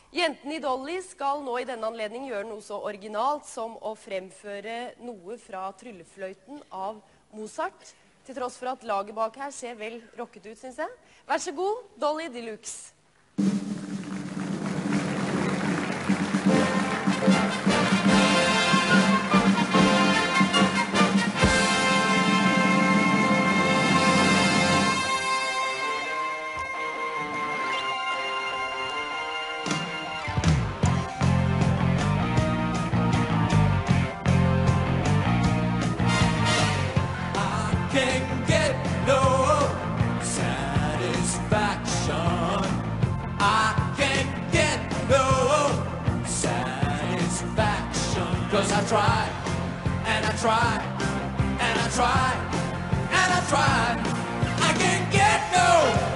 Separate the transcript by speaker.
Speaker 1: Jentene i Dolly skal nå i denne anledning gjøre noe så originalt som å fremføre noe fra Tryllefløyten av Mozart, til tross for at laget bak her ser vel rocket ut, synes jeg. Vær så god, Dolly Deluxe.
Speaker 2: Can get no satisfaction. I can't get no satisfaction. 'Cause I try, and I try, and I try, and I try. I can't get no